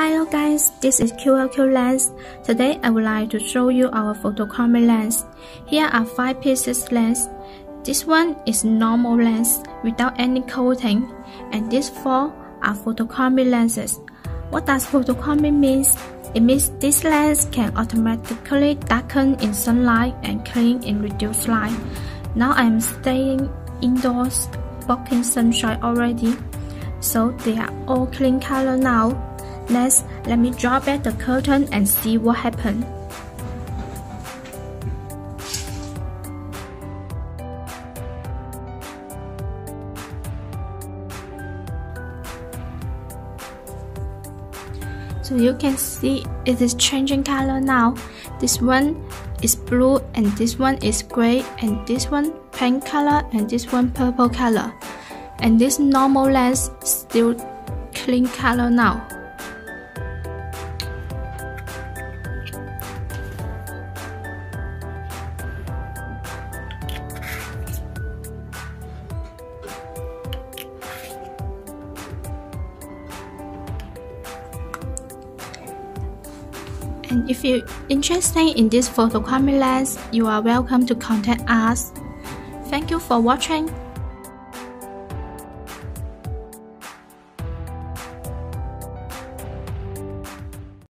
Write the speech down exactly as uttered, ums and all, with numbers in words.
Hello guys, this is Q L Q lens. Today I would like to show you our photochromic lens. Here are five pieces lens. This one is normal lens without any coating, and these four are photochromic lenses. What does photochromic means? It means this lens can automatically darken in sunlight and clean in reduced light. Now I am staying indoors, blocking sunshine already, so they are all clean color now. Next, let me draw back the curtain and see what happened. So you can see it is changing color now. This one is blue and this one is gray and this one pink color and this one purple color. And this normal lens still clean color now. And if you're interested in this photochromic lens, you are welcome to contact us. Thank you for watching.